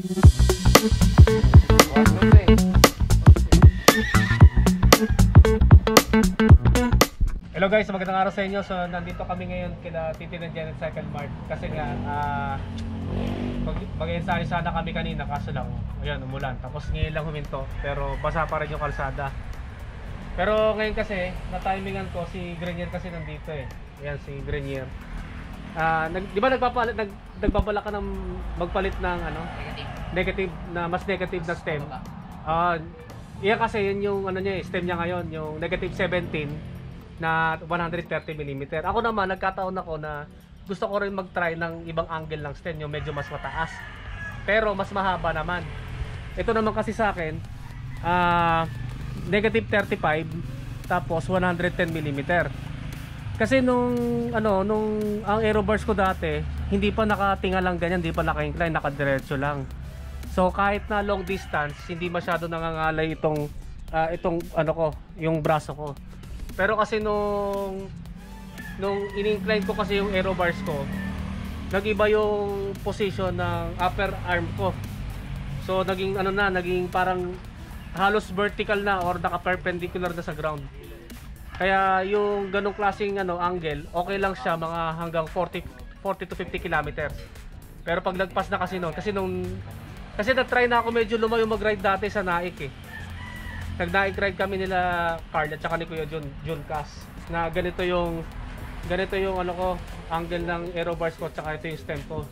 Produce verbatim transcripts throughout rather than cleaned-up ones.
Hello guys, magandang araw sa inyo. So nandito kami ngayon kila Titi ng Janet Cycle Mart. Kasi nga uh, mag-ensayo sana kami kanina, kaso lang ayan, umulan. Tapos ngayon lang huminto, pero basa pa rin yung kalsada. Pero ngayon kasi, na-timingan ko, si Grenier kasi nandito eh. Ayan, si Grenier. Uh, nag, di ba nagpapalit, nag, nagbabala ka ng magpalit ng ano? Negative. Negative, na mas negative na stem. Uh, Iyan kasi yun yung ano niya, stem niya ngayon, yung negative seventeen na one hundred thirty millimeter. Ako naman, nagkataon ako na gusto ko rin mag-try ng ibang angle ng stem, yung medyo mas mataas. Pero mas mahaba naman. Ito naman kasi sa akin, ah... Uh, negative thirty-five tapos one hundred ten millimeter. Kasi nung ano nung ang aero bars ko dati hindi pa nakatinga lang ganyan, hindi pa naka-incline, nakadiretso lang. So kahit na long distance hindi masyado nangangalay itong uh, itong ano ko, yung braso ko. Pero kasi nung nung in-incline ko kasi yung aero bars ko, nag-iba yung position ng upper arm ko. So naging ano na, naging parang halos vertical na or naka-perpendicular na sa ground. Kaya yung ganong klaseng ano, angle, okay lang siya mga hanggang forty to fifty kilometers. Pero pag nagpas na kasi noon, kasi nung kasi na-try na ako medyo lumayo mag-ride dati sa Naik eh. Nag-Naik ride kami nila Carl at saka ni Kuya Jun, Jun Cas, na ganito yung ganito yung ano ko, angle ng aero bars ko at saka ito yung stem ko.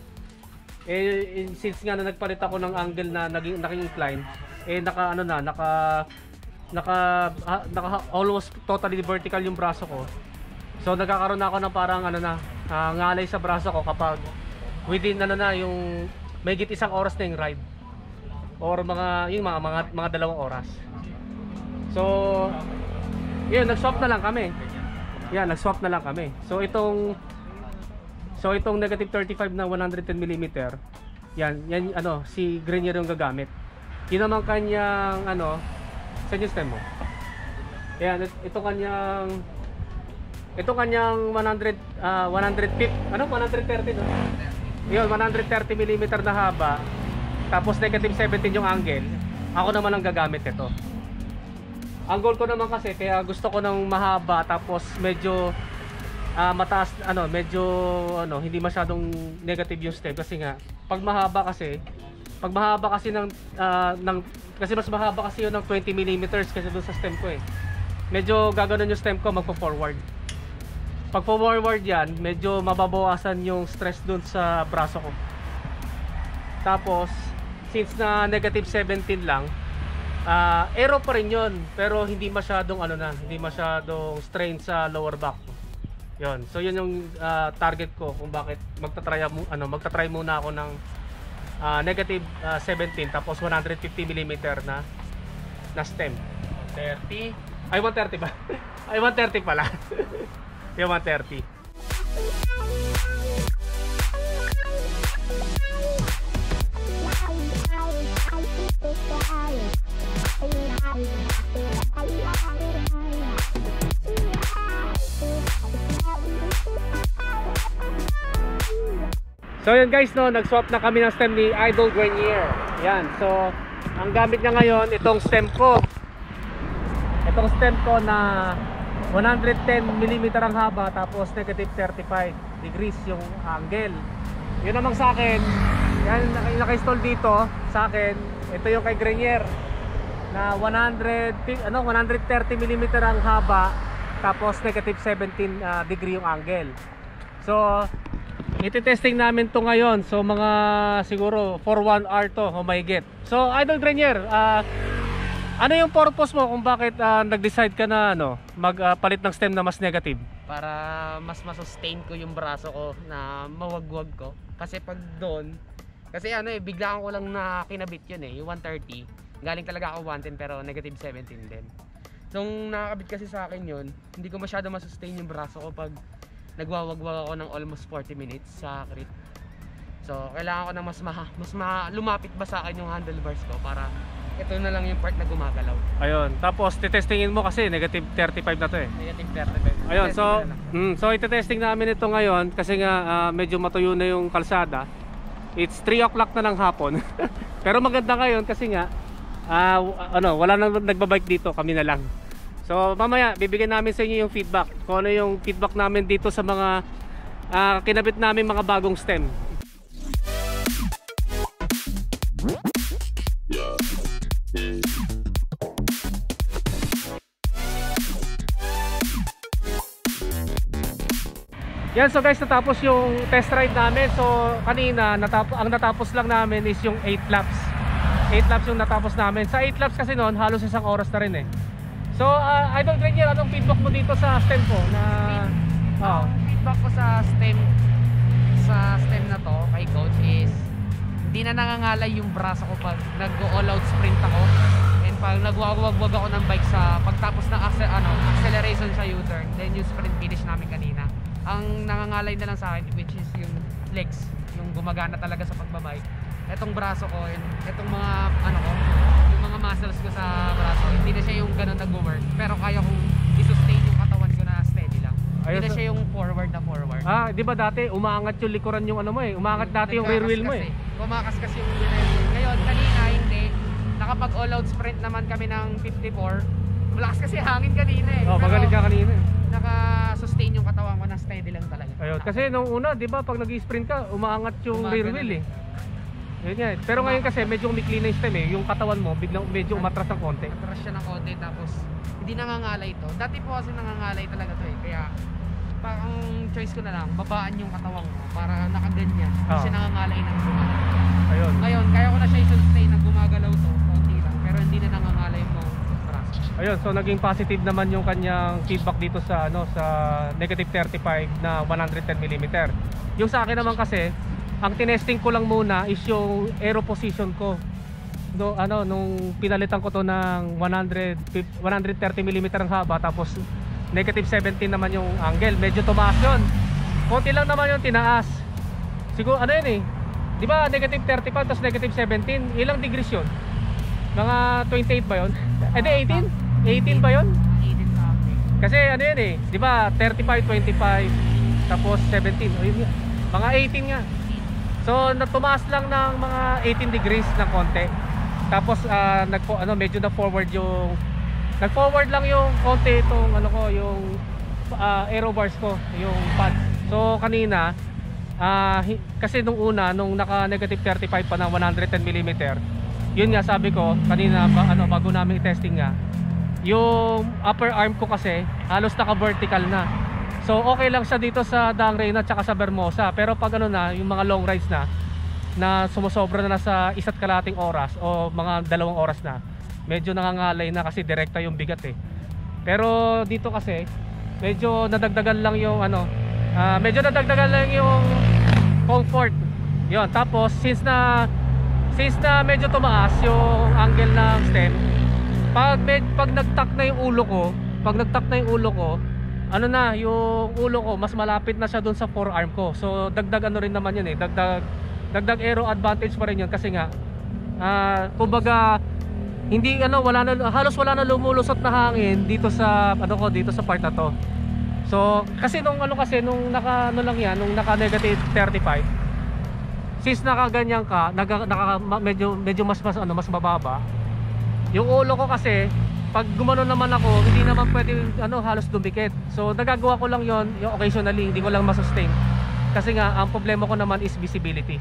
Eh since nga na nagpalit ako ng angle na naging naka-incline, eh naka ano na, naka naka, ha, naka almost totally vertical yung braso ko. So nagkakaroon na ako ng parang ano na, uh, ngalay sa braso ko kapag within ano na yung may git isang oras na yung ride. Or mga yung mga mga, mga dalawang oras. So yun, nag-swap na lang kami. Yan, nag-swap na lang kami. So itong So itong negative thirty-five na one hundred ten millimeter, yan, yan ano, si Grenier yung gagamit. Yun naman kanyang ano, sa yung stem mo. Yan, ito kanyang ito kanyang one hundred uh, one hundred fifty, ano, one hundred thirty no? Yun, one hundred thirty millimeter na haba. Tapos negative seventeen yung angle. Ako naman ang gagamit ito. Ang goal ko naman kasi, kaya gusto ko ng mahaba tapos medyo Uh, mataas, ano, medyo ano, hindi masyadong negative yung stem kasi nga pag mahaba kasi pag mahaba kasi ng, uh, ng kasi mas mahaba kasi yun ng twenty millimeters kasi doon sa stem ko eh, medyo gaganon yung stem ko, magpo-forward. Pag forward yan, medyo mababawasan yung stress doon sa braso ko. Tapos since na negative seventeen lang, uh, aero pa rin yun, pero hindi masyadong ano na, hindi masyadong strain sa lower back ko. Yun. So yun yung uh, target ko kung bakit magta-try ano, magta-try muna ako ng uh, negative uh, seventeen tapos one hundred fifty millimeter na na stem. thirty. Ay one thirty ba? Ay one thirty pala. Yung one thirty. So yun guys, no, nag-swap na kami ng stem ni Idol Grenier. Yan, so ang gamit niya ngayon, itong stem ko. Itong stem ko na one hundred ten millimeter ang haba, tapos negative thirty-five degrees yung angle. Yun namang sa akin, yan, naka-install dito sa akin. Ito yung kay Grenier na one hundred, ano, one hundred thirty millimeter ang haba, tapos negative seventeen uh, degree yung angle. So iti-testing namin to ngayon. So mga siguro for one hour to, oh my get. So Idol Grenier, uh, ano yung purpose mo kung bakit uh, nag-decide ka na ano, magpalit uh, ng stem na mas negative? Para mas masustain ko yung braso ko na mawagwag ko. Kasi pag doon, kasi ano eh, biglaan ko lang na kinabit yun eh, yung one thirty. Galing talaga ako one ten pero negative seventeen din. So nung nakakabit kasi sa akin yun, hindi ko masyado masustain yung braso ko pag nagwawagwag ako ng almost forty minutes sa crit. So kailangan ko na mas ma, mas ma, lumapit ba sa akin yung handlebars ko para ito na lang yung part na gumagalaw. Ayun, tapos titestingin mo kasi negative thirty-five na to eh. Negative thirty-five. Ayun, so mm, so ite-testing namin ito ngayon kasi nga uh, medyo matuyo na yung kalsada. It's three o'clock na ng hapon. Pero maganda ngayon kasi nga uh, ano, wala nang nagbabike dito, kami na lang. So mamaya bibigyan namin sa inyo yung feedback, kung ano yung feedback namin dito sa mga uh, kinabit namin mga bagong stem. Yan, so guys, natapos yung test ride namin. So kanina natapos, ang natapos lang namin is yung eight laps. eight laps yung natapos namin. Sa eight laps kasi noon halos isang oras na rin eh. So uh, Idol Grenier, anong feedback mo dito sa stem ko na oh. Ang feedback ko sa stem sa stem na to kay coach is hindi na nangangalay yung braso ko pag nag-all out sprint ako, and pag nagwawagwag ako ng bike sa pagtapos ng accel ano, acceleration sa U-turn, then yung sprint finish namin kanina. Ang nangangalay na lang sa akin, which is yung legs, yung gumagana talaga sa pagbabike. Etong braso ko, and etong mga ano ko, yung mga muscles ko sa braso, hindi na siya yung ganun nag-work, pero kaya kong i-sustain yung katawan ko na steady lang. Hindi na siya yung forward na forward. Ah, di ba dati umaangat yung likuran yung ano mo eh, umaangat dati yung rear wheel mo eh. Kumakas kasi yung rear wheel. Ngayon, kanina hindi. Nakapag all out sprint naman kami ng fifty-four. Malakas kasi hangin kanina eh. Oh, magaling ka kanina eh. Naka-sustain yung katawan ko na steady lang talaga. Ayun, kasi nung una, di ba, pag nag-sprint ka, umaangat yung Umaga rear wheel eh. Yun yan. Pero ngayon kasi medyo umikli na yung stem eh. Yung katawan mo, biglang medyo umatras ng konti. Atras siya ng konti, tapos hindi nangangalay to. Dati po kasi nangangalay talaga to eh. Kaya parang choice ko na lang, babaan yung katawan ko para nakaganyan. Hindi Oh. siya nangangalay ng gumagalaw. Ayun. Ngayon, kaya ko na siya i-sustain na gumagalaw to, konti lang. Pero hindi na nangangalay mo braso. Ayun, so naging positive naman yung kanyang feedback dito sa ano sa negative thirty-five na one hundred ten millimeter. Yung sa akin naman kasi, ang tinesting ko lang muna is yung aero position ko. No, ano, nung pinalitan ko to ng one hundred, one hundred thirty millimeter ang haba, tapos negative seventeen naman yung angle. Medyo tumaas yun. Konti lang naman yung tinaas. Siguro ano yun eh, di ba negative thirty-five tapos negative seventeen, ilang degrees yun? Mga twenty-eight ba yun? Eh di eighteen? eighteen ba yun? eighteen na ako. Kasi ano yun eh, di ba thirty-five, twenty-five, tapos seventeen, o yun nga, mga eighteen nga. So natumaas lang ng mga eighteen degrees ng konti. Tapos uh, nag ano medyo na forward yung nag-forward lang yung konti itong ano ko, yung uh, aero bars ko, yung pads. So kanina uh, kasi nung una, nung naka negative thirty-five pa na one hundred ten millimeter, yun nga sabi ko kanina ba, ano, bago namin i-testing nga, yung upper arm ko kasi halos naka-vertical na. So okay lang siya dito sa Dang Reyna at saka sa Vermosa. Pero pag ano na, yung mga long rides na na sumusobra na sa isa't kalating oras o mga dalawang oras na, medyo nangangalay na kasi direkta yung bigat eh. Pero dito kasi medyo nadagdagan lang yung ano, uh, medyo nadagdagan lang yung comfort. Yun, tapos since na since na medyo tumaas yung angle ng stem, pag med, pag nagtak na yung ulo ko, pag nagtak na yung ulo ko, ano na, yung ulo ko mas malapit na siya dun sa forearm ko. So dagdag ano rin naman yun eh, dagdag dagdag aero advantage pa rin yun kasi nga uh, kumbaga hindi ano, wala na, halos wala na lumulusot na hangin dito sa ano ko, dito sa part na to. So kasi nung ano kasi nung naka ano lang yan, nung naka negative thirty-five, since naka ganyan ka, naka, naka medyo medyo mas mas ano, mas mababa yung ulo ko kasi. Pag gumano naman ako, hindi naman pwede ano, halos dumikit. So nagagawa ko lang yon, yung occasionally, hindi ko lang masustain. Kasi nga ang problema ko naman is visibility.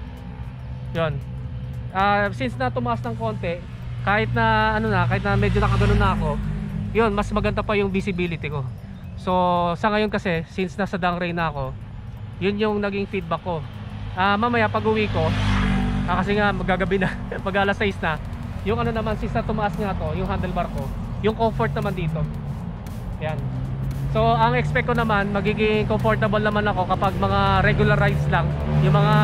Yon. Uh, since na tumaas ng konti, kahit na ano na, kahit na medyo nakagano na ako, yon, mas maganda pa yung visibility ko. So sa ngayon kasi, since nasa Dang Reyna ako, yun yung naging feedback ko. Uh, mamaya pag uwi ko, uh, kasi nga magagabi na, mag alas sais na, yung ano naman, since na tumaas nga to, yung handlebar ko, yung comfort naman dito. Yan. So ang expect ko naman, magiging comfortable naman ako kapag mga regular rides lang, yung mga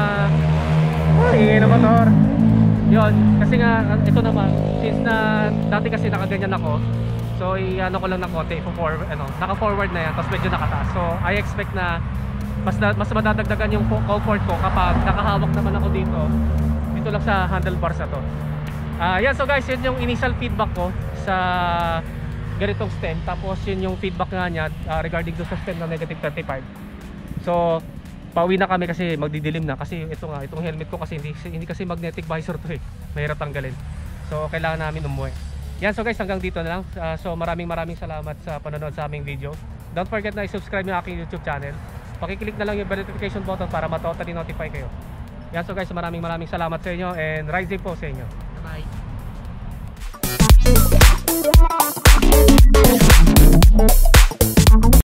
oh, ingay na motor. Yun, kasi nga ito naman, since na dati kasi nakaganyan ako, so i-ano ko lang ng konti, forward, ano, naka-forward na yan, tapos medyo nakataas. So I expect na mas, mas madadagdagan yung comfort ko kapag nakahawak naman ako dito, dito lang sa handlebars na to. Uh, yan, so guys, yun yung initial feedback ko sa ganitong stem. Tapos yun yung feedback nga niya uh, regarding to sa stem na negative thirty-five. So pauwi na kami kasi magdidilim na, kasi ito nga, itong helmet ko kasi hindi, hindi kasi magnetic visor to eh, mahirap tanggalin, so kailangan namin umuwi. Yan, so guys, hanggang dito na lang. Uh, so maraming maraming salamat sa panonood sa aming video. Don't forget na i-subscribe yung aking YouTube channel, pakiclick na lang yung notification button para ma-totally notify kayo. Yan, so guys, maraming maraming salamat sa inyo and ride safe po sa inyo. Bye.